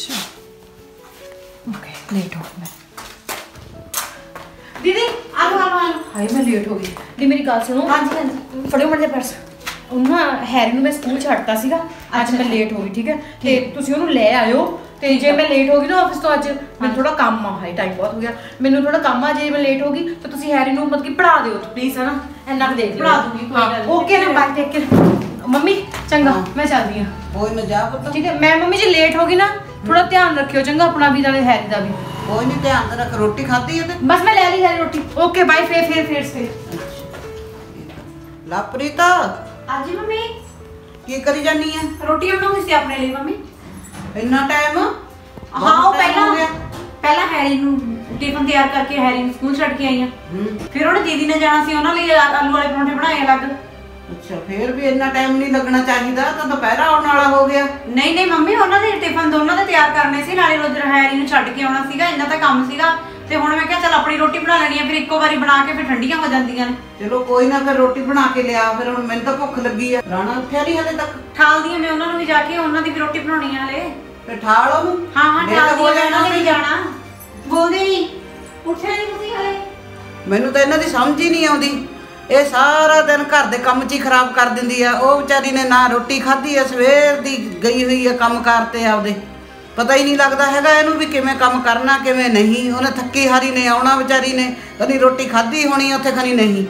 अच्छा okay let हो मैं दीदी आलो आलो आलो हाय मैं लेट हो गई दी मेरी गल सुनो हाँ जी फड़ो मर जा पर्स ਉਹਨੂੰ ਹੈਰੀ ਨੂੰ ਮੈਂ ਸਕੂਲ ਛੱਡਤਾ ਸੀਗਾ ਅੱਜ ਮੈਂ ਲੇਟ ਹੋ ਗਈ ਠੀਕ ਹੈ ਤੇ ਤੁਸੀਂ ਉਹਨੂੰ ਲੈ ਆਇਓ ਤੇ ਜੇ ਮੈਂ ਲੇਟ ਹੋ ਗਈ ਨਾ ਆਫਿਸ ਤੋਂ ਅੱਜ ਮੈਨੂੰ ਥੋੜਾ ਕੰਮ ਆ ਹਾਈ ਟਾਈਮ ਬਹੁਤ ਹੋ ਗਿਆ ਮੈਨੂੰ ਥੋੜਾ ਕੰਮ ਆ ਜੇ ਮੈਂ ਲੇਟ ਹੋ ਗਈ ਤਾਂ ਤੁਸੀਂ ਹੈਰੀ ਨੂੰ ਮਤਲਬ ਕਿ ਪੜਾ ਦਿਓ ਪਲੀਜ਼ ਹੈ ਨਾ ਇੰਨਾ ਕੁ ਦੇਖ ਲਿਓ ਪੜਾ ਦੂੰਗੀ ਕੋਈ ਗੱਲ ਨਹੀਂ ਓਕੇ ਨਾ ਬਾਏ ਟੇਕ ਕੇਅਰ ਮੰਮੀ ਚੰਗਾ ਮੈਂ ਚੱਲਦੀ ਹਾਂ ਕੋਈ ਨਾ ਜਾ ਪੁੱਤ ਠੀਕ ਹੈ ਮੈਂ ਮੰਮੀ ਜੀ ਲੇਟ ਹੋ ਗਈ ਨਾ ਥੋੜਾ ਧਿਆਨ ਰੱਖਿਓ ਚੰਗਾ ਆਪਣਾ ਵੀ ਨਾਲੇ ਹੈਰੀ ਦਾ ਵੀ ਕੋਈ ਨਹੀਂ ਧਿਆਨ ਰੱਖ ਰੋਟੀ ਖਾਧੀ ਹੈ ਤੇ ਬਸ ਮੈਂ ਲੈ ਲਈ ਹੈ ਰੋਟੀ ਓਕੇ ਬਾਏ ਫੇਰ ਲਾਪ੍ਰੀਤਾ ਹਾਂਜੀ ਮੰਮੀ ਕੀ ਕਰੀ ਜਾਨੀ ਆ ਰੋਟੀ ਬਣਾਉਂਦੀ ਸੀ ਆਪਣੇ ਲਈ ਮੰਮੀ ਇੰਨਾ ਟਾਈਮ ਹਾਂ ਉਹ ਪਹਿਲਾਂ ਹੈਰੀ ਨੂੰ ਟਿਫਨ ਤਿਆਰ ਕਰਕੇ ਹੈਰੀ ਨੂੰ ਸਕੂਲ ਛੱਡ ਕੇ ਆਈ ਆ ਫਿਰ ਉਹਨੇ ਦੀਦੀ ਨੇ ਜਾਣਾ ਸੀ ਉਹਨਾਂ ਲਈ ਆਲੂ ਵਾਲੇ ਪਰੌਂਠੇ ਬਣਾਏ ਅਲੱਗ ਅੱਛਾ ਫੇਰ ਵੀ ਇੰਨਾ ਟਾਈਮ ਨਹੀਂ ਲੱਗਣਾ ਚਾਹੀਦਾ ਤਾਂ ਦੁਪਹਿਰਾ ਆਉਣ ਵਾਲਾ ਹੋ ਗਿਆ ਨਹੀਂ ਮੰਮੀ ਉਹਨਾਂ ਦੇ ਟਿਫਨ ਦੋਨਾਂ ਦੇ ਤਿਆਰ ਕਰਨੇ ਸੀ ਨਾਲੇ ਰੋਜ਼ ਹੈਰੀ ਨੂੰ ਛੱਡ ਕੇ ਆਉਣਾ ਸੀਗਾ ਇੰਨਾ ਤਾਂ ਕੰਮ ਸੀਗਾ ਤੇ ਹੁਣ ਮੈਂ ਕਿਹਾ ਚੱਲ ਆਪਣੀ ਰੋਟੀ ਬਣਾ ਲੈਣੀ ਆ ਫਿਰ ਇੱਕੋ ਵਾਰੀ ਬਣਾ ਕੇ ਫਿਰ ਠੰਡੀਆਂ ਹੋ ਜਾਂਦੀਆਂ ਨੇ ਚਲੋ ਕੋਈ ਨਾ ਫਿਰ ਰੋਟੀ ਬਣਾ ਕੇ ਲਿਆ ਫਿਰ ਹੁਣ ਮੈਨੂੰ ਤਾਂ ਭੁੱਖ ਲੱਗੀ ਆ ਰਾਣਾ ਉੱਠਿਆ ਨਹੀਂ ਹਲੇ ਤੱਕ ਠਾਲਦੀ ਆ ਮੈਂ ਉਹਨਾਂ ਨੂੰ ਵੀ ਜਾ ਕੇ ਉਹਨਾਂ ਦੀ ਵੀ ਰੋਟੀ ਬਣਾਉਣੀ ਆ ਹਲੇ ਤੇ ਠਾਲ ਉਹਨੂੰ ਹਾਂ ਠਾਲਦੀ ਆ ਉਹਨਾਂ ਨੇ ਵੀ ਜਾਣਾ ਬੋਲਦੇ ਨਹੀਂ ਉੱਠਿਆ ਨਹੀਂ ਤੁਸੀਂ ਹਲੇ ਮੈਨੂੰ ਤਾਂ ਇਹਨਾਂ ਦੀ ਸਮਝ ਹੀ ਨਹੀਂ ਆਉਂਦੀ ਇਹ ਸਾਰਾ ਦਿਨ ਘਰ ਦੇ ਕੰਮ 'ਚ ਹੀ ਖਰਾਬ ਕਰ ਦਿੰਦੀ ਆ ਉਹ ਵਿਚਾਰੀ ਨੇ ਨਾ ਰੋਟੀ ਖਾਧੀ ਆ ਸਵੇਰ ਦੀ ਗਈ ਹੋਈ ਆ ਕੰਮ ਕਰਤੇ ਆਪਦੇ ਪਤਾ ਹੀ ਨਹੀਂ ਲੱਗਦਾ ਹੈਗਾ ਇਹਨੂੰ ਵੀ ਕਿਵੇਂ ਕੰਮ ਕਰਨਾ ਕਿਵੇਂ ਨਹੀਂ ਉਹਨੇ ਥੱਕੀ ਹਾਰੀ ਨੇ ਆਉਣਾ ਵਿਚਾਰੀ ਨੇ ਕਦੀ ਰੋਟੀ ਖਾਧੀ ਹੋਣੀ ਉੱਥੇ ਖਣੀ ਨਹੀਂ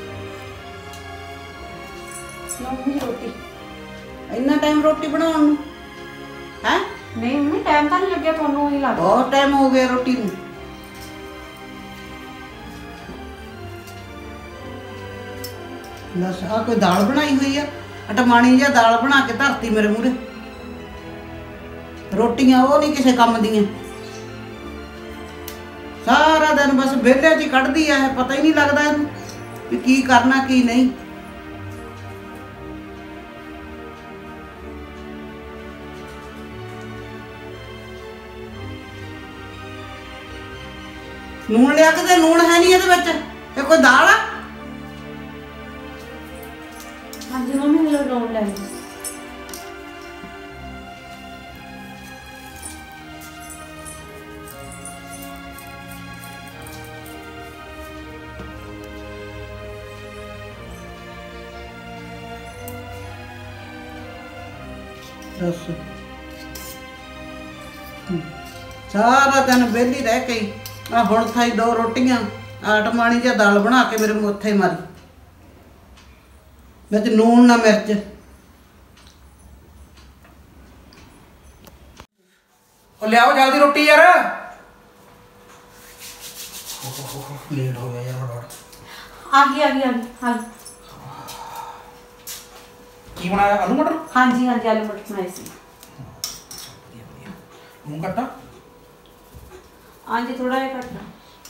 ਰੋਟੀ ਇੰਨਾ ਟਾਈਮ ਰੋਟੀ ਬਣਾਉਣ ਨੂੰ ਹੈ ਨਹੀਂ ਮੰਮੀ ਟਾਈਮ ਤਾਂ ਨਹੀਂ ਲੱਗਿਆ ਤੁਹਾਨੂੰ ਹੀ ਲੱਗਦਾ ਬਹੁਤ ਟਾਈਮ ਹੋ ਗਿਆ ਰੋਟੀ ਨੂੰ ਬਸ ਆ ਕੋਈ ਦਾਲ ਬਣਾਈ ਹੋਈ ਆ ਟਮਾਣੀ ਜਿਹਾ ਦਾਲ ਬਣਾ ਕੇ ਧਰਤੀ ਮੇਰੇ ਮੂਹਰੇ ਰੋਟੀਆਂ ਉਹ ਨਹੀਂ ਕਿਸੇ ਕੰਮ ਦੀਆਂ ਸਾਰਾ ਦਿਨ ਬਸ ਵਿਹਲੇ 'ਚ ਹੀ ਕੱਢਦੀ ਆ ਇਹ ਪਤਾ ਹੀ ਨਹੀਂ ਲੱਗਦਾ ਇਹਨੂੰ ਵੀ ਕੀ ਕਰਨਾ ਕੀ ਨਹੀਂ ਨੂਣ ਲਿਆ ਕੇ ਤੇ ਨੂਣ ਹੈ ਨਹੀਂ ਇਹਦੇ ਵਿੱਚ ਇਹ ਕੋਈ ਦਾਲ ਆ ਹਾਂਜੀ ਮੰਮੀ ਲੋ ਨੂਣ ਲੈ ਲਓ ਸਾਰਾ ਦਿਨ ਵਿਹਲੀ ਰਹਿ ਕੇ ਆ ਹੁਣ ਖਾਈ ਦੋ ਰੋਟੀਆਂ ਆ ਟਮਾਣੀ ਜਿਹਾ ਦਾਲ ਬਣਾ ਕੇ ਮੇਰੇ ਮੱਥੇ ਮਾਰੀ ਵਿੱਚ ਨੂਣ ਨਾ ਮਿਰਚ ਉਹ ਲਿਆਓ ਜਲਦੀ ਰੋਟੀ ਯਾਰ ਲੇਟ ਹੋ ਗਿਆ ਯਾਰ ਬੜਾ ਆ ਗਈ ਕੀ ਬਣਾਇਆ ਆਲੂ ਮਟਰ ਹਾਂਜੀ ਆਲੂ ਮਟਰ ਬਣਾਏ ਸੀ ਮੂੰਹ ਕੱਟਾ ਹਾਂਜੀ ਥੋੜਾ ਜਿਹਾ ਕੱਟਣਾ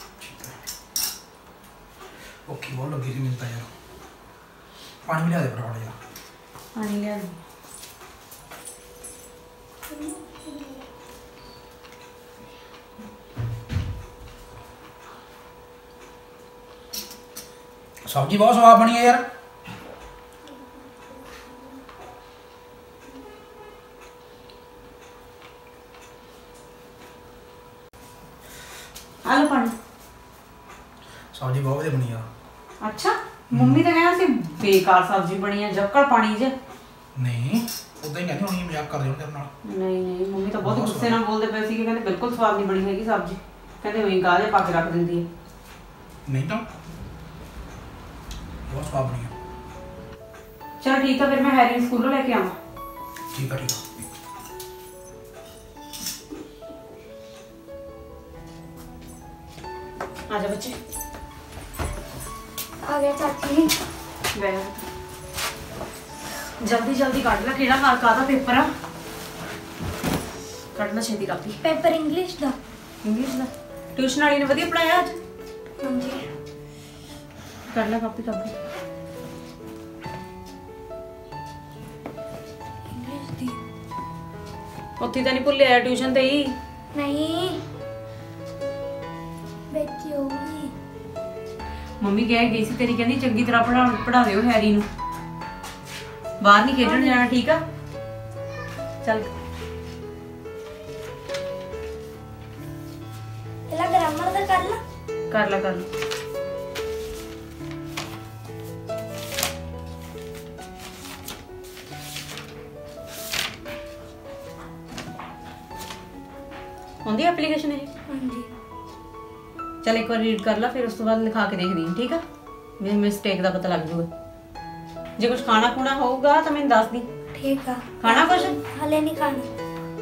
ਓਕੇ ਬਹੁਤ ਲੱਗੀ ਸੀ ਮੈਨੂੰ ਤਾਂ ਯਾਰ ਪਾਣੀ ਵੀ ਲਿਆ ਦੇ ਬੜਾ ਯਾਰ ਪਾਣੀ ਲਿਆ ਦੇ सब्जी बहुत स्वाद बनी है यार आलू पानी सब्जी बहुत बढ़िया बनी यार अच्छा मम्मी तो कहना सी बेकार सब्जी बनी है जक्कड़ पानी च नहीं उदा ही कहती होनी मजाक कर रहे हो तेरे नाल नहीं मम्मी तो बहुत गुस्से नाल बोलदे पे सी कि कहंदे बिल्कुल स्वाद नहीं बनी हैगी सब्जी कहंदे वही गाले पा के रख दिंदी है नहीं तो बहुत स्वाद बनी है चलो ठीक है फिर मैं हैरी स्कूलों लेके आवां ठीक है आजा बच्चे आ गया चाची जल्दी जल्दी काट ला केड़ा कादा पेपर आ कटना छेती कापी पेपर इंग्लिश दा ट्यूशन वाली ने वधिया पढ़ाया आज हां जी कर ला कापी इंग्लिश दी उत्थे तो नहीं भुल आया ट्यूशन ते ही नहीं बेटी होगी मम्मी कह गई सी तेरी कहनी चंगी तरह पढ़ा दियो हैरी नु बाहर नहीं खेडन जाना ठीक है चल कर ला। कर ला आंदी एप्लीकेशन है। हाँ जी। चल एक बार रीड कर ला, फिर उस तो बाद लिखा के देख दी, ठीक है? मेरी मिस्टेक का पता लग जाएगा। जो कुछ खाना खुना होगा तो मैंने दस दी। ठीक है। खाना कुछ हाले नहीं खाना।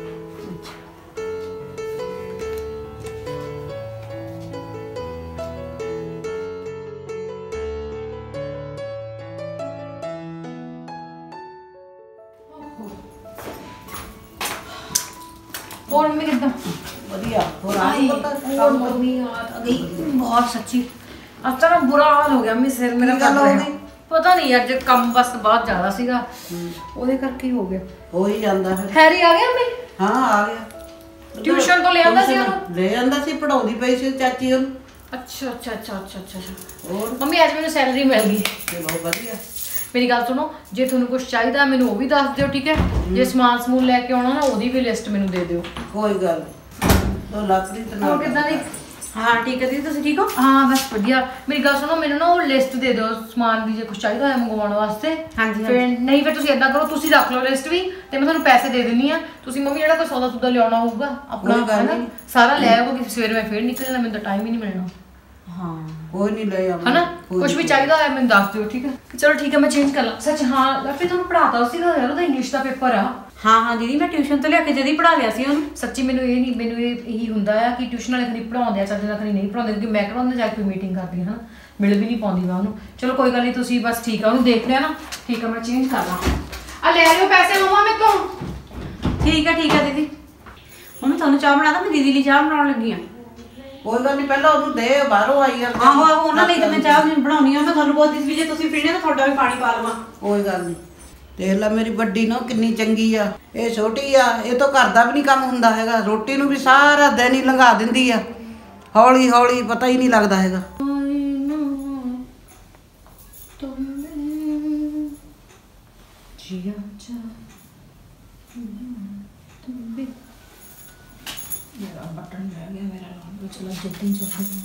और मम्मी कितना ਵਧੀਆ ਹੋਰ आई और मम्मी याद आ गई बहुत सच्ची। अब तो ना बुरा हाल हो गया, मैं सिर मेरा ਕੀ ਗੱਲ कर ਹੋ रहा ਗਈ? है। पता नहीं यार, जो कम बस बहुत ज्यादा सीगा ਉਹਦੇ ਕਰਕੇ ਹੀ ਹੋ ਗਿਆ। ਹੋ ਹੀ ਜਾਂਦਾ ਫਿਰ। हैरी आ गया मम्मी? ਹਾਂ ਆ ਗਿਆ। ट्यूशन तो ले आंदा ਸੀ ਉਹਨੂੰ? ਲੈ ਆਂਦਾ ਸੀ, ਪੜਾਉਂਦੀ ਪਈ ਸੀ ਚਾਚੀ ਉਹਨੂੰ। अच्छा अच्छा अच्छा अच्छा अच्छा। ਹੋਰ मम्मी आज मैंने सैलरी मिल गई। ਚਲੋ ਵਧੀਆ। मेरी गल सुनो, जे ਤੁਹਾਨੂੰ ਕੁਝ ਚਾਹੀਦਾ ਮੈਨੂੰ ਉਹ ਵੀ ਦੱਸ ਦਿਓ, ਠੀਕ ਹੈ? ਜੇ ਸਮਾਨ ਸਮੂਨ ਲੈ ਕੇ ਆਉਣਾ ਨਾ ਉਹਦੀ ਵੀ ਲਿਸਟ ਮੈਨੂੰ ਦੇ ਦਿਓ। ਕੋਈ ਗੱਲ ਤੋ ਲੱਕੜੀ ਤੇ ਹੋਰ ਕਿੱਦਾਂ ਦੀ? हाँ ठीक है दीदी, तुम ठीक हो? हाँ बस बढ़िया। मेरी गल सुनो, मैंने ना वो लिस्ट दे दो समान ਦੀ, ਜੇ ਕੁਝ ਚਾਹੀਦਾ ਹੈ ਮੰਗਵਾਉਣ ਵਾਸਤੇ। ਹਾਂਜੀ ਫਿਰ ਨਹੀਂ, ਫਿਰ ਤੁਸੀਂ ਇਦਾਂ ਕਰੋ, ਤੁਸੀਂ ਰੱਖ ਲਓ ਲਿਸਟ ਵੀ ਤੇ ਮੈਂ ਤੁਹਾਨੂੰ ਪੈਸੇ ਦੇ ਦਿੰਨੀ ਆ। ਤੁਸੀਂ ਮੰਮੀ ਜਿਹੜਾ ਕੋਈ ਸੌਦਾ ਸੁਦਾ ਲਿਆਉਣਾ ਹੋਊਗਾ ਆਪਣਾ ਕੋਈ ਗੱਲ ਹੈ ਨਾ, ਨਹੀਂ। ਸਾਰਾ ਲੈ ਆਓ ਕਿ ਸਵੇਰੇ ਮੈਂ ਫੇਰ ਨਿਕਲ ਜਾਣਾ, ਮੈਨੂੰ ਤਾਂ ਟਾਈਮ ਹੀ ਨਹੀਂ ਮਿਲਣਾ। हाँ ਕੋਈ ਨਹੀਂ ਲੈ ਆਵਾਂ। है ना, कुछ भी चाहिए है मैंने दस दियो, ठीक है? चलो ठीक है, मैं चेंज कर ला। सच हाँ, फिर तुम पढ़ाता सीगा यार, ਉਹਦਾ ਇੰਗਲਿਸ਼ ਦਾ ਪੇਪਰ ਆ। हाँ हाँ दीदी, मैं ट्यूशन तो लिया जदी पढ़ा लिया सी ਉਹਨੂੰ। ਸੱਚੀ ਮੈਨੂੰ ਇਹੀ ਹੁੰਦਾ ਆ ਕਿ ਟਿਊਸ਼ਨ ਵਾਲੇ ਖਣੀ ਪੜਾਉਂਦੇ ਆ, ਚੱਜ ਨਾਲ ਖਣੀ ਨਹੀਂ ਪੜਾਉਂਦੇ, ਕਿਉਂਕਿ ਮੈਂ ਕਰਾਉਂਦਾ ਜਾ ਕੇ ਮੀਟਿੰਗ ਕਰਦੀ ਹਾਂ, ਮਿਲ ਵੀ ਨਹੀਂ ਪਾਉਂਦੀ ਮੈਂ ਉਹਨੂੰ। ਚਲੋ ਕੋਈ ਗੱਲ ਨਹੀਂ, ਤੁਸੀਂ ਬਸ ਠੀਕ ਆ, ਉਹਨੂੰ ਦੇਖ ਲਿਆ ਨਾ, ਠੀਕ ਆ, ਮੈਂ ਚੇਂਜ ਕਰ ਲਾਂ। ਆ ਲੈ ਲਿਓ ਪੈਸੇ ਮਮਾ ਮੇਰੇ ਤੋਂ। ठीक है दीदी। मम्मी ਤੁਹਾਨੂੰ ਚਾਹ ਬਣਾ ਦਾਂ, ਮੈਂ ਦੀਦੀ ਲਈ ਚਾਹ ਬਣਾਉਣ ਲੱਗੀ ਆ। ਕੋਈ ਗੱਲ ਨਹੀਂ, ਪਹਿਲਾਂ ਉਹਨੂੰ ਦੇ, ਬਾਹਰੋਂ ਆਈ ਆ। ਆਹੋ ਆਹੋ, ਉਹਨਾਂ ਲਈ ਤਾਂ ਮੈਂ ਚਾਹ ਬਣਾਉਣੀ ਆ। ਮੈਂ ਤੁਹਾਨੂੰ ਬੋਲਦੀ ਸੀ ਵੀ ਜੇ ਤੁਸੀਂ ਪੀਣੇ ਤਾਂ ਤੁਹਾਡਾ ਵੀ ਪਾਣੀ ਪਾ ਲਵਾਂ। ਕੋਈ ਗੱਲ ਨਹੀਂ। ਦੇਖ ਲੈ ਮੇਰੀ ਵੱਡੀ ਨਾ ਕਿੰਨੀ ਚੰਗੀ ਆ, ਇਹ ਛੋਟੀ ਆ, ਇਹ ਤੋਂ ਘਰ ਦਾ ਵੀ ਨਹੀਂ ਕੰਮ ਹੁੰਦਾ ਹੈਗਾ, ਰੋਟੀ ਨੂੰ ਵੀ ਸਾਰਾ ਦਿਨ ਹੀ ਲੰਘਾ ਦਿੰਦੀ ਆ, ਹੌਲੀ ਹੌਲੀ ਪਤਾ ਹੀ ਨਹੀਂ ਲੱਗਦਾ ਹੈਗਾ। मेरा बटन रह गया, मेरा लॉन्ग चला जल्दी जल्दी।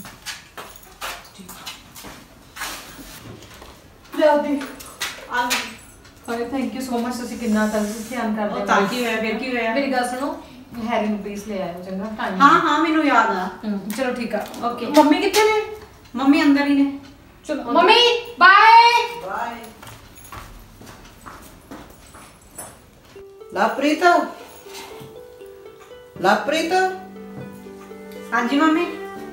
जल्दी अरे थैंक यू सो मच, ਤੁਸੀਂ ਕਿੰਨਾ ਧਿਆਨ ਕਰਦੇ ਹੋ। ਤਾਂ ਕੀ ਹੋਇਆ, ਫਿਰ ਕੀ ਹੋਇਆ? ਮੇਰੀ ਗੱਲ ਸੁਣੋ, ਹੈਰੀ ਨੂੰ ਪਲੀਜ਼ ਲੈ ਆਇਓ, ਚੰਗਾ? ਟਾਈਮ हाँ हाँ ਮੈਨੂੰ याद आ। ਚਲੋ ਠੀਕ ਆ, ओके। ਮੰਮੀ ਕਿੱਥੇ ਨੇ? मम्मी अंदर ही ने। ਚਲੋ mummy bye bye. Lovepreet, Lovepreet हाँ जी मम्मी,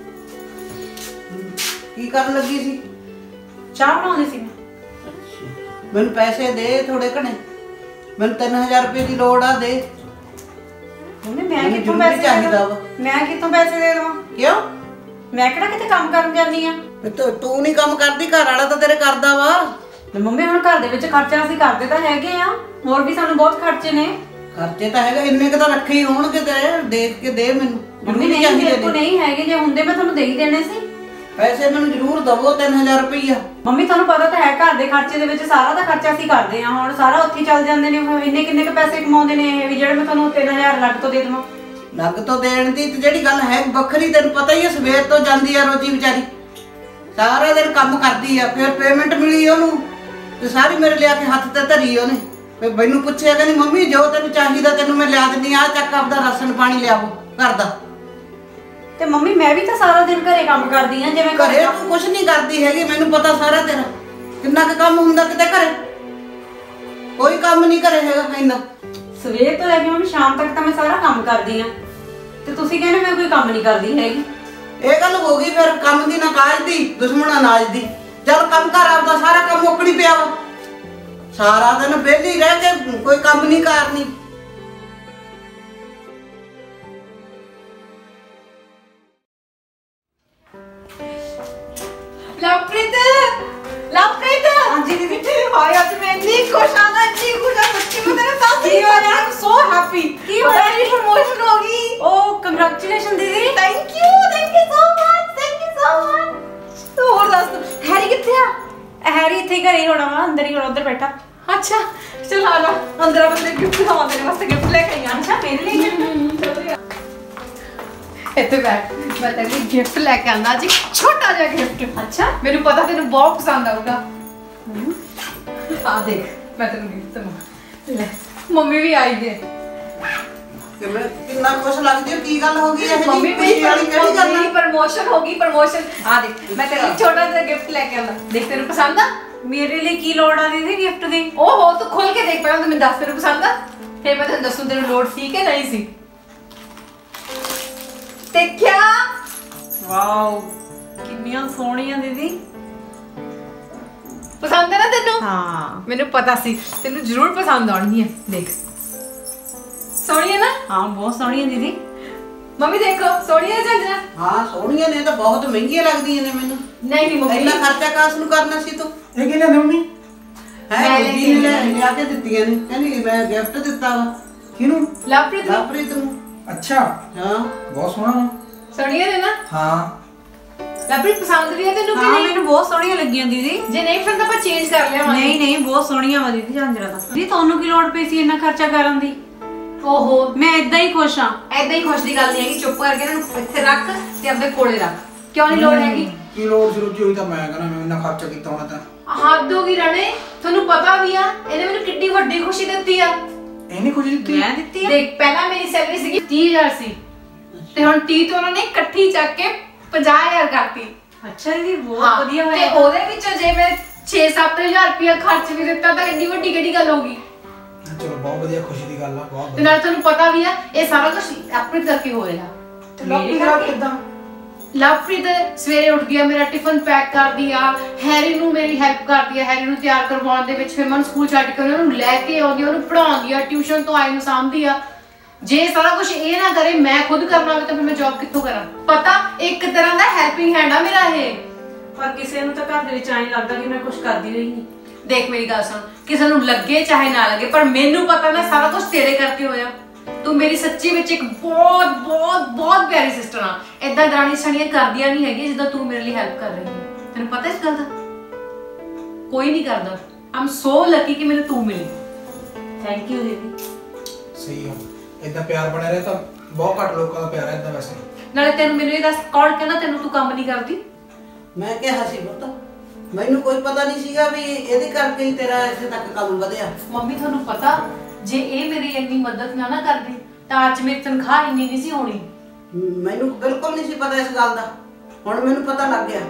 ਕੀ ਕਰਨ ਲੱਗੀ ਸੀ? ਚਾਹ ਬਣਾਉਣੀ ਸੀ ਮੈਂ। ਮੈਨੂੰ ਪੈਸੇ ਦੇ ਥੋੜੇ ਘਣੇ, ਮੈਨੂੰ 3000 ਰੁਪਏ ਦੀ ਲੋੜ ਆ, ਦੇ। मम्मी मैं ਮੈਨੂੰ कितों ਜ਼ਰੂਰੀ पैसे ਚਾਹੀਦਾ ਵਾ। मैं कितों पैसे दे देवां? ਕਿਉਂ? मैं ਕਿਹੜਾ ਕਿਤੇ ਕੰਮ ਕਰਨ ਜਾਂਦੀ ਆ। ਵੀ ਤੂੰ ਨਹੀਂ ਕੰਮ ਕਰਦੀ, ਘਰ ਵਾਲਾ ਤਾਂ ਤੇਰੇ ਕਰਦਾ ਵਾ। ਤੇ ਮੰਮੀ ਹੁਣ ਘਰ ਦੇ ਵਿੱਚ ਖਰਚਾ ਅਸੀਂ ਕਰਦੇ ਤਾਂ ਹੈਗੇ ਆ, ਹੋਰ ਵੀ ਸਾਨੂੰ ਬਹੁਤ ਖਰਚੇ ਨੇ। ਖਰਚੇ ਤਾਂ ਹੈਗਾ, ਇੰਨੇ ਕੁ ਤਾਂ ਰੱਖੇ ਹੀ ਹੋਣਗੇ, ਤੇ ਦੇਖ ਕੇ ਦੇ ਮੈਨੂੰ। ਮੰਮੀ ਨਹੀਂ, ਮੇਰੇ ਕੋਲ ਨਹੀਂ ਹੈਗੇ, ਜੇ ਹੁੰਦੇ ਮੈਂ ਤੁਹਾਨੂੰ ਦੇ ਹੀ ਦੇਣੇ ਸੀ। ਪੈਸੇ ਮੈਨੂੰ ਜ਼ਰੂਰ ਦਵੋ, 3000 ਰੁਪਈਆ। ਮੰਮੀ ਤੁਹਾਨੂੰ ਪਤਾ ਤਾਂ ਹੈ ਘਰ ਦੇ ਖਰਚੇ ਦੇ ਵਿੱਚ ਸਾਰਾ ਦਾ ਖਰਚਾ ਅਸੀਂ ਕਰਦੇ ਆ, ਹੁਣ ਸਾਰਾ ਉੱਥੇ ਚੱਲ ਜਾਂਦੇ ਨੇ। ਇੰਨੇ ਕਿੰਨੇ ਕੁ ਪੈਸੇ ਕਮਾਉਂਦੇ ਨੇ ਇਹ ਵੀ, ਜਿਹੜੇ ਮੈਂ ਤੁਹਾਨੂੰ 3000 ਲੱਗ ਤੋਂ ਦੇ ਦੇਵਾਂ। ਲੱਗ ਤੋਂ ਦੇਣ ਦੀ ਤੇ ਜਿਹੜੀ ਗੱਲ ਹੈ ਵੱਖਰੀ, ਤੈਨੂੰ ਪਤਾ ਹੀ ਹੈ, ਸਵੇਰ ਤੋਂ ਜਾਂਦੀ ਆ ਰੋਜੀ ਵਿਚਾਰੀ, ਸਾਰਾ ਦਿਨ ਕੰਮ ਕਰਦੀ ਆ, ਫਿਰ ਪੇਮੈਂਟ ਮਿਲੀ ਉਹਨੂੰ ਤੇ ਸਾਰੀ ਮੇਰੇ ਲਿਆ ਕੇ ਹੱਥ ਤੇ ਧਰੀ ਉਹਨੇ। ਫਿਰ ਮੈਨੂੰ ਪੁੱਛਿਆ, ਕਹਿੰਦੀ ਮੰਮੀ ਜੋ ਤੈਨੂੰ ਚਾਹੀਦਾ ਤੈਨੂੰ ਮੈਂ ਲਿਆ ਦਿੰਦੀ ਆ, ਚੱਕ ਆਪਦਾ ਰਾਸ਼ਨ ਪਾਣੀ ਲਿਆਵੋ ਘਰ ਦਾ। ਤੇ ਮੰਮੀ ਮੈਂ ਵੀ ਤਾਂ ਸਾਰਾ ਦਿਨ ਘਰੇ ਕੰਮ ਕਰਦੀ ਆ, ਜਿਵੇਂ ਘਰੇ ਤੂੰ ਕੁਛ ਨਹੀਂ ਕਰਦੀ ਹੈਗੀ, ਮੈਨੂੰ ਪਤਾ ਸਾਰਾ ਤੇਰਾ ਕਿੰਨਾ ਕੁ ਕੰਮ ਹੁੰਦਾ ਕਿਤੇ ਘਰੇ। ਕੋਈ ਕੰਮ ਨਹੀਂ ਘਰੇ ਹੈਗਾ ਇੰਨਾ। ਸਵੇਰ ਤੋਂ ਲੈ ਕੇ ਮੰਮੀ ਸ਼ਾਮ ਤੱਕ ਤਾਂ ਮੈਂ ਸਾਰਾ ਕੰਮ ਕਰਦੀ ਆ, ਤੇ ਤੁਸੀਂ ਕਹਿੰਦੇ ਮੈਂ ਕੋਈ ਕੰਮ ਨਹੀਂ ਕਰਦੀ ਹੈਗੀ। ਇਹ ਗੱਲ ਹੋ ਗਈ ਫਿਰ ਕੰਮ ਦੀ ਨਾ ਕਾਜ ਦੀ, ਦੁਸ਼ਮਣ ਅਨਾਜ ਦੀ। ਚੱਲ ਕੰਮ ਕਰ ਆਪਦਾ, ਸਾਰਾ ਕੰਮ ਮੁੱਕਣੀ ਪਿਆ ਵਾ, ਸਾਰਾ ਦਿਨ ਵਿਹਲੀ ਰਹਿ ਕੇ ਕੋਈ ਕੰਮ ਨਹੀਂ ਕਰਨੀ। ਲਵਪ੍ਰੀਤ ਲਵਪ੍ਰੀਤ। ਹਾਂਜੀ ਦੀਦੀ। ਹਾਏ ਅੱਜ ਮੈਂ ਇੰਨੀ ਖੁਸ਼ ਆ ਨਾ, ਇੰਨੀ ਖੁਸ਼ ਆ, ਸੱਚੀ ਮੈਂ ਤੇਰੇ ਸਾਥ ਕੀ ਹੋਇਆ? I am so happy. ਕੀ ਹੋਇਆ? ਮੇਰੀ ਪ੍ਰਮੋਸ਼ਨ ਹੋ ਗਈ। ਓ ਕੰਗ੍ਰੈਚੁਲੇਸ਼ਨ ਦੀਦੀ। Thank you so much, thank you so much. ਹੋਰ ਦੱਸ ਤੂੰ, ਹੈਰੀ ਕਿੱਥੇ ਆ? ਹੈਰੀ ਇੱਥੇ ਘਰੇ ਹੀ ਹੋਣਾ ਵਾ, ਅੰਦਰ ਹੀ ਹੋਣਾ, ਉੱਧਰ ਬੈਠਾ। ਅੱਛਾ ਚਲ ਆ ਜਾ ਅੰਦਰ, ਬੰਦੇ ਗਿਫਟ ਖਾਵਾ, ਤੇਰੇ ਵਾਸਤੇ ਗਿਫਟ ਲੈ ਕੇ ਆਈ ਆ। ਅੱਛਾ ਮੇਰੇ ਲਈ ਇੱਥੇ ਬੈਠ। ਮੈਂ ਤੇਰੇ ਲਈ ਗਿਫਟ ਲੈ ਕੇ ਆਂਦਾ ਅੱਜ, ਛੋਟਾ ਜਿਹਾ ਗਿਫਟ। ਅੱਛਾ ਮੈਨੂੰ ਪਤਾ ਤੈਨੂੰ ਬਹੁਤ ਪਸੰਦ ਆਊਗਾ। ਆ ਦੇਖ, ਮੈਂ ਤੈਨੂੰ ਗਿਫਟ ਦਵਾਂ। ਲੈ, ਮੰਮੀ ਵੀ ਆਈ ਜੇ। ਕਿੰਨਾ ਖੁਸ਼ ਲੱਗਦੀ ਹੋ, ਕੀ ਗੱਲ ਹੋ ਗਈ ਇਹ ਮੰਮੀ ਖੁਸ਼ੀ ਵਾਲੀ ਕਿਹੜੀ ਗੱਲ ਆ? ਪ੍ਰਮੋਸ਼ਨ ਹੋ ਗਈ, ਪ੍ਰਮੋਸ਼ਨ। ਆ ਦੇਖ, ਮੈਂ ਤੇਰੇ ਲਈ ਛੋਟਾ ਜਿਹਾ ਗਿਫਟ ਲੈ ਕੇ ਆਂਦਾ। ਦੇਖ ਤੈਨੂੰ ਪਸੰਦ ਆ? ਮੇਰੇ ਲਈ ਕੀ ਲੋੜ ਆ ਦੀਦੀ ਗਿਫਟ ਦੀ? ਓਹੋ, ਤੂੰ ਖੋਲ ਕੇ ਦੇਖ, ਪਹਿਲਾਂ ਤੂੰ ਮੈਨੂੰ ਦੱਸ ਤੈਨੂੰ ਪਸੰਦ ਆ, ਫਿਰ ਮੈਂ ਤੈਨੂੰ ਦੱਸੂ ਤੈਨੂੰ ਲੋੜ ਸੀ ਕਿ ਨਹੀਂ ਸੀ। ਦੇਖਿਆ? ਵਾਓ ਕਿੰਨੀਆਂ ਸੋਹਣੀਆਂ ਦੀਦੀ। ਪਸੰਦ ਹੈ ਨਾ ਤੈਨੂੰ? ਹਾਂ ਮੈਨੂੰ ਪਤਾ ਸੀ ਤੈਨੂੰ ਜ਼ਰੂਰ ਪਸੰਦ ਆਉਣੀ ਹੈ। ਦੇਖ, ਸੋਹਣੀ ਹੈ ਨਾ? ਹਾਂ ਬਹੁਤ ਸੋਹਣੀਆਂ ਦੀਦੀ। ਮੰਮੀ ਦੇਖੋ, ਸੋਹਣੀ ਹੈ ਝਾਂਜਰਾ? ਹਾਂ ਸੋਹਣੀਆਂ ਨੇ, ਤਾਂ ਬਹੁਤ ਮਹਿੰਗੀਆਂ ਲੱਗਦੀਆਂ ਨੇ ਮੈਨੂੰ। ਨਹੀਂ ਮੰਮੀ, ਇੰਨਾ ਖਰਚਾ ਕਾਸ ਨੂੰ ਕਰਨਾ ਸੀ ਤੂੰ? ਇਹ ਕਿਹਨੇ ਦੇ ਮੰਮੀ? ਹੈ ਮੈਂ ਜੀ ਨੇ ਲਿਆ ਕੇ ਦਿੱਤੀਆਂ ਨੇ, ਕਹਿੰਦੀ ਮੈਂ ਗਿਫਟ ਦਿੱਤਾ ਵਾ। ਕਿਹਨੂੰ? ਲਵਪ੍ਰੀਤ ਨੂੰ। ਲਵਪ੍ਰੀਤ ਨੂੰ। ਅੱਛਾ, ਹਾਂ ਬਹੁਤ ਸੋਹਣਾ। ਸੋਹਣੀ ਹੈ ਨਾ? ਹਾਂ ਲਵਪ੍ਰੀਤ ਪਸੰਦ ਵੀ ਹੈ ਤੈਨੂੰ ਕਿ ਹਾਂ ਨਹੀਂ? ਮੈਨੂੰ ਬਹੁਤ ਸੋਹਣੀਆਂ ਲੱਗੀਆਂ ਦੀਦੀ। ਜੇ ਨਹੀਂ ਪਸੰਦ ਆਪਾਂ ਚੇਂਜ ਕਰ ਲਿਆਵਾਂਗੇ। ਨਹੀਂ ਨਹੀਂ ਬਹੁਤ ਸੋਹਣੀਆਂ ਵਾ ਦੀਦੀ ਝਾਂਜਰਾ ਤਾਂ। ਦੀਦੀ ਤੁਹਾਨੂੰ ਕੀ ਲੋੜ ਪਈ ਸੀ ਇੰਨਾ ਖਰਚਾ ਕਰਨ ਦੀ? ਓਹੋ, ਮੈਂ ਇਦਾਂ ਹੀ ਖੁਸ਼ ਹਾਂ। ਐਦਾਂ ਹੀ ਖੁਸ਼ ਦੀ ਗੱਲ ਨਹੀਂ ਹੈਗੀ। ਚੁੱਪ ਕਰਕੇ ਇਹਨਾਂ ਨੂੰ ਇੱਥੇ ਰੱਖ ਤੇ ਆਪਣੇ ਕੋਲੇ ਰੱਖ। ਕਿਉਂ ਨਹੀਂ ਲੋੜ ਹੈਗੀ? ਕੀ ਲੋੜ ਸੀ ਰੋਜੀ ਹੋਈ ਤਾਂ ਮੈਂ ਕਹਿੰਦਾ ਮੈਂ ਇੰਨਾ ਖਰਚਾ ਕੀਤਾ ਹੋਣਾ ਤਾਂ। ਹੱਦ ਹੋ ਗਈ ਰਾਣੇ, ਤੁਹਾਨੂੰ ਪਤਾ ਵੀ ਆ ਇਹਨੇ ਮੈਨੂੰ ਕਿੰਨੀ ਵੱਡੀ ਖੁਸ਼ੀ ਦਿੱਤੀ ਆ। ਇਹਨੇ ਖੁਸ਼ੀ ਦਿੱਤੀ? ਮੈਂ ਦਿੱਤੀ ਆ। ਦੇਖ, ਪਹਿਲਾਂ ਮੇਰੀ ਸੈਲਰੀ ਸੀਗੀ 30,000 ਸੀ ਤੇ ਹੁਣ 30 ਤੋਂ ਉਹਨਾਂ ਨੇ ਇਕੱਠੀ ਚੱਕ ਕੇ 50,000 ਕਰਤੀ। ਅੱਛਾ ਦੀਦੀ ਬਹੁਤ ਵਧੀਆ ਤੇ ਹੋਇਆ। ਉਹਦੇ ਵਿੱਚੋਂ ਜੇ ਮੈਂ 6-7,000 ਰੁਪਇਆ ਖਰਚ ਵੀ ਦਿੱਤਾ ਤਾਂ ਇੰਨੀ ਵੱਡੀ ਕਿਹੜੀ ਗੱਲ ਹੋਗੀ। ਚਲੋ ਬਹੁਤ ਵਧੀਆ, ਖੁਸ਼ੀ ਦੀ ਗੱਲ ਆ, ਬਹੁਤ ਤੇ ਨਾਲ ਤੁਹਾਨੂੰ ਪਤਾ ਵੀ ਆ ਇਹ ਸਾਰਾ ਕੁਝ ਆਪਣੇ ਕਰਕੇ ਹੋਇਆ। ਲਵਪ੍ਰੀਤ ਨਾਲ ਕਿੱਦਾਂ? ਲਵਪ੍ਰੀਤ ਸਵੇਰੇ ਉੱਠਦੀ ਆ, ਮੇਰਾ ਟਿਫਨ ਪੈਕ ਕਰਦੀ ਆ, ਹੈਰੀ ਨੂੰ ਮੇਰੀ ਹੈਲਪ ਕਰਦੀ ਆ, ਹੈਰੀ ਨੂੰ ਤਿਆਰ ਕਰਵਾਉਣ ਦੇ ਵਿੱਚ, ਫਿਰ ਮੈਂ ਸਕੂਲ ਛੱਡ ਕੇ ਉਹਨੂੰ ਲੈ ਕੇ ਆਉਂਦੀ, ਉਹਨੂੰ ਪੜਾਉਂਦੀ ਆ, ਟਿਊਸ਼ਨ ਤੋਂ ਆਏ ਨੂੰ ਸਾਂਭਦੀ ਆ। ਜੇ ਸਾਰਾ ਕੁਝ ਇਹ ਨਾ ਕਰੇ, ਮੈਂ ਖੁਦ ਕਰਨਾ ਹੋਵੇ ਤਾਂ ਫਿਰ ਮੈਂ ਜੌਬ ਕਿੱਥੋਂ ਕਰਾਂ? ਪਤਾ ਇੱਕ ਤਰ੍ਹਾਂ ਦਾ ਹੈਲਪਿੰਗ ਹੈਂਡ ਆ ਮੇਰਾ ਇਹ। ਪਰ ਕਿਸੇ ਨੂੰ ਤਾਂ ਘਰ ਦੇ ਵਿੱਚ ਐਂ ਲੱਗਦਾ ਕਿ ਮੈਂ ਕੁਝ ਕਰਦੀ ਰਹੀ ਨਹੀਂ। ਦੇਖ ਮੇਰੀ ਗੱਲ ਸੁਣ, ਕਿਸੇ ਨੂੰ ਲੱਗੇ ਚਾਹੇ ਨਾ ਲੱਗੇ, ਪਰ ਮੈਨੂੰ ਪਤਾ ਨਾ ਸਾਰਾ ਕੁਝ ਤੇਰੇ ਕਰਕੇ ਹੋਇਆ। ਤੂੰ ਮੇਰੀ ਸੱਚੀ ਵਿੱਚ ਇੱਕ ਬਹੁਤ ਬਹੁਤ ਬਹੁਤ ਪਿਆਰੀ ਸਿਸਟਰ ਆ। ਏਦਾਂ ਦਰਾਣੀ ਸਣੀਆਂ ਕਰਦੀਆਂ ਨਹੀਂ ਹੈਗੀਆਂ ਜਿੱਦਾਂ ਤੂੰ ਮੇਰੇ ਲਈ ਹੈਲਪ ਕਰ ਰਹੀ ਹੈ। ਤੈਨੂੰ ਪਤਾ ਇਸ ਗੱਲ ਦਾ? ਕੋਈ ਨਹੀਂ ਕਰਦਾ। ਆਮ ਸੋ ਲੱਕੀ ਕਿ ਮੈਨੂੰ ਤੂੰ ਮਿਲੀ। ਥੈਂਕ ਯੂ ਦੀਦੀ। ਸਹੀ ਆ, ਇਦਾਂ ਪਿਆਰ ਬਣਿਆ ਰਹੇ ਤਾਂ ਬਹੁਤ ਘੱਟ ਲੋਕਾਂ ਦਾ ਪਿਆਰ ਹੈ ਇਦਾਂ ਵੈਸੇ। ਨਾਲੇ ਤੈਨੂੰ ਮੈਨੂੰ ਇਹ ਦੱਸ, ਕੌਣ ਕਹਿੰਦਾ ਤੈਨੂੰ ਤੂੰ ਕੰਮ ਨਹੀਂ ਕਰਦੀ? ਮੈਂ ਕਿਹਾ ਸੀ ਪੁੱਤ, ਮੈਨੂੰ ਕੋਈ ਪਤਾ ਨਹੀਂ ਸੀਗਾ ਵੀ ਇਹਦੇ ਕਰਕੇ ਹੀ ਤੇਰਾ ਇੱਥੇ ਤੱਕ ਕੰਮ ਵਧਿਆ। ਮੰਮੀ ਤੁਹਾਨੂੰ ਪਤਾ, ਜੇ ਇਹ ਮੇਰੀ ਇੰਨੀ ਮਦਦ ਨਾ ਕਰਦੀ ਤਾਂ ਅੱਜ ਮੇਰੀ ਤਨਖਾਹ ਇੰਨੀ ਨਹੀਂ ਸੀ ਹੋਣੀ। ਮੈਨੂੰ ਬਿਲਕੁਲ ਨਹੀਂ ਸੀ ਪਤਾ ਇਸ ਗੱਲ ਦਾ। ਹੁਣ ਮੈਨੂੰ ਪਤਾ ਲੱਗ ਗਿਆ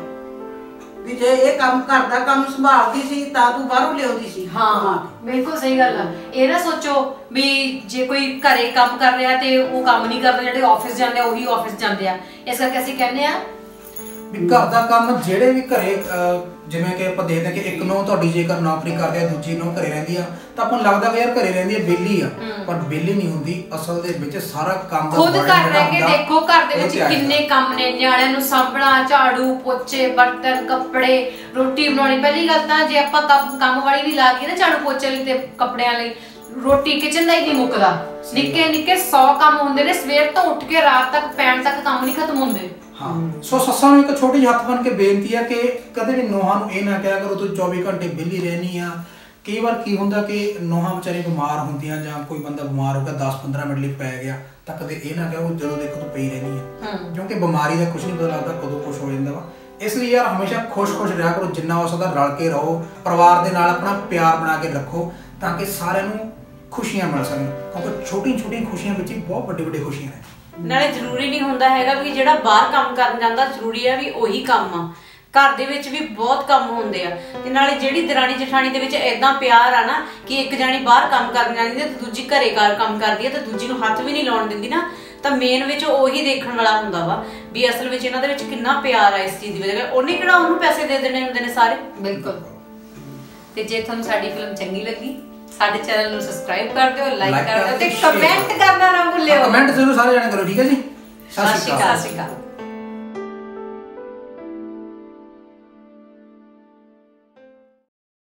ਵੀ ਜੇ ਇਹ ਕੰਮ ਘਰ ਦਾ ਕੰਮ ਸੰਭਾਲਦੀ ਸੀ ਤਾਂ ਤੂੰ ਬਾਹਰੋਂ ਲਿਆਉਂਦੀ ਸੀ। ਹਾਂ ਬਿਲਕੁਲ ਸਹੀ ਗੱਲ ਆ। ਇਹ ਨਾ ਸੋਚੋ ਵੀ ਜੇ ਕੋਈ ਘਰੇ ਕੰਮ ਕਰ ਰਿਹਾ ਤੇ ਉਹ ਕੰਮ ਨਹੀਂ ਕਰਦਾ, ਜਿਹੜੇ ਆਫਿਸ ਜਾਂਦੇ ਆ ਉਹੀ ਆਫਿਸ ਜਾਂਦੇ ਆ। ਇਸ ਕਰਕੇ ਅਸੀਂ ਕਹਿੰਦੇ ਆ ਵੀ ਘਰ ਦਾ ਕੰਮ ਜਿਹੜੇ ਵੀ ਘਰੇ ਜਿਵੇਂ ਕਿ ਆਪਾਂ ਦੇਖਦੇ ਕਿ ਇੱਕ ਨੂੰ ਤੁਹਾਡੀ ਜੇਕਰ ਨੌਕਰੀ ਕਰਦੇ ਆ, ਦੂਜੀ ਨੂੰ ਘਰੇ ਰਹਿੰਦੀ ਆ, ਤਾਂ ਆਪਾਂ ਨੂੰ ਲੱਗਦਾ ਕਿ ਯਾਰ ਘਰੇ ਰਹਿੰਦੀ ਆ ਵਿਹਲੀ ਆ, ਪਰ ਵਿਹਲੀ ਨਹੀਂ ਹੁੰਦੀ। ਅਸਲ ਦੇ ਵਿੱਚ ਸਾਰਾ ਕੰਮ ਦਾ ਖੁਦ ਘਰ ਰਹਿ ਕੇ ਦੇਖੋ, ਘਰ ਦੇ ਵਿੱਚ ਕਿੰਨੇ ਕੰਮ ਨੇ। ਨਿਆਣਿਆਂ ਨੂੰ ਸਾਂਭਣਾ, ਝਾੜੂ ਪੋਚੇ, ਬਰਤਨ, ਕੱਪੜੇ, ਰੋਟੀ ਬਣਾਉਣੀ। ਪਹਿਲੀ ਗੱਲ ਤਾਂ ਜੇ ਆਪਾਂ ਕੰਮ ਵਾਲੀ ਵੀ ਲਾ ਕੇ ਨਾ ਝਾੜੂ ਪੋਚੇ ਲਈ ਤੇ ਕੱਪੜਿਆਂ ਲਈ, ਰੋਟੀ ਕਿਚਨ ਦਾ ਹੀ ਨਹੀਂ ਮੁੱਕਦਾ। ਨਿੱਕੇ ਨਿੱਕੇ 100 ਕੰਮ ਹੁੰਦੇ ਨੇ। ਸਵੇਰ ਤੋਂ ਉੱਠ ਕੇ ਰਾਤ ਤੱਕ ਪੈਣ ਤੱਕ ਕੰਮ ਨਹੀਂ ਖਤਮ ਹੁੰਦੇ। ਹਾਂ, ਸੋ ਸੱਸਾਂ ਨੂੰ ਇੱਕ ਛੋਟੀ ਜਿਹੀ ਹੱਥ ਬਣ ਕੇ ਬੇਨਤੀ ਆ ਕਿ ਕਦੇ ਵੀ ਨੋਹਾਂ ਨੂੰ ਇਹ ਨਾ ਕਿਹਾ ਕਰੋ ਤੂੰ 24 ਘੰਟੇ ਵਿਹਲੀ ਰਹਿਣੀ ਆ। ਕਈ ਵਾਰ ਕੀ ਹੁੰਦਾ ਕਿ ਨੋਹਾਂ ਵਿਚਾਰੇ ਬਿਮਾਰ ਹੁੰਦੀਆਂ ਜਾਂ ਕੋਈ ਬੰਦਾ ਬਿਮਾਰ ਹੋ ਗਿਆ 10-15 ਮਿੰਟ ਲਈ ਪੈ ਗਿਆ, ਤਾਂ ਕਦੇ ਇਹ ਨਾ ਕਹੋ ਜਦੋਂ ਦੇਖੋ ਤੂੰ ਪਈ ਰਹਿਣੀ ਆ, ਕਿਉਂਕਿ ਬਿਮਾਰੀ ਦਾ ਕੁਝ ਨਹੀਂ ਪਤਾ ਲੱਗਦਾ ਕਦੋਂ ਕੁਝ ਹੋ ਜਾਂਦਾ ਵਾ। ਇਸ ਲਈ ਯਾਰ ਹਮੇਸ਼ਾ ਖੁਸ਼-ਖੁਸ਼ ਰਿਹਾ ਕਰੋ, ਜਿੰਨਾ ਹੋ ਸਕਦਾ ਰਲ ਕੇ ਰਹੋ, ਪਰਿਵਾਰ ਦੇ ਨਾਲ ਆਪਣਾ ਪਿਆਰ ਬਣਾ ਕੇ ਰੱਖੋ ਤਾਂ ਕਿ ਸਾਰਿਆਂ ਨੂੰ ਖੁਸ਼ੀਆਂ ਮਿਲ ਸਕਣ, ਕਿਉਂਕਿ ਛੋਟੀਆਂ-ਛੋਟੀਆਂ ਖੁਸ਼ੀਆਂ ਵਿੱਚ ਹੀ ਬਹੁਤ ਵੱਡੀ ਖੁਸ਼ੀਆਂ ਨੇ। ਨਾਲੇ ਜ਼ਰੂਰੀ ਨਹੀਂ ਹੁੰਦਾ ਹੈਗਾ ਵੀ ਜਿਹੜਾ ਬਾਹਰ ਕੰਮ ਕਰਨ ਜਾਂਦਾ ਜ਼ਰੂਰੀ ਆ ਵੀ ਉਹੀ ਕੰਮ ਆ। ਘਰ ਦੇ ਵਿੱਚ ਵੀ ਬਹੁਤ ਕੰਮ ਹੁੰਦੇ ਆ। ਤੇ ਨਾਲੇ ਜਿਹੜੀ ਦਰਾਣੀ ਜਠਾਣੀ ਦੇ ਵਿੱਚ ਏਦਾਂ ਪਿਆਰ ਆ ਨਾ ਕਿ ਇੱਕ ਜਾਣੀ ਬਾਹਰ ਕੰਮ ਕਰਨ ਜਾਂਦੀ ਤੇ ਦੂਜੀ ਘਰੇ ਕੰਮ ਕਰਦੀ ਹੈ ਤੇ ਦੂਜੀ ਨੂੰ ਹੱਥ ਵੀ ਨਹੀਂ ਲਾਉਣ ਦਿੰਦੀ ਨਾ, ਤਾਂ ਮੇਨ ਵਿੱਚ ਉਹੀ ਦੇਖਣ ਵਾਲਾ ਹੁੰਦਾ ਵਾ ਵੀ ਅਸਲ ਵਿੱਚ ਇਹਨਾਂ ਦੇ ਵਿੱਚ ਕਿੰਨਾ ਪਿਆਰ ਆ ਇਸ ਚੀਜ਼ ਦੀ ਵਜ੍ਹਾ ਨਾਲ। ਉਹਨੇ ਕਿਹੜਾ ਉਹਨੂੰ ਪੈਸੇ ਦੇ ਦੇਣੇ ਹੁੰਦੇ ਨੇ ਸਾਰੇ। ਬਿਲਕੁਲ। ਤੇ ਜੇ ਤੁਹਾਨੂੰ ਸਾਡੀ ਫਿਲਮ ਚੰਗੀ ਲੱਗੀ, ਸਾਡੇ ਚੈਨਲ ਨੂੰ ਸਬਸਕ੍ਰਾਈਬ ਕਰ ਦਿਓ, ਲਾਈਕ ਕਰ ਦਿਓ ਤੇ ਕਮੈਂਟ ਕਰਨਾ ਨਾ ਭੁੱਲਿਓ। ਕਮੈਂਟ ਜ਼ਰੂਰ ਸਾਰੇ ਜਣੇ ਕਰੋ, ਠੀਕ ਹੈ ਜੀ। ਸਤਿ ਸ਼੍ਰੀ ਅਕਾਲ।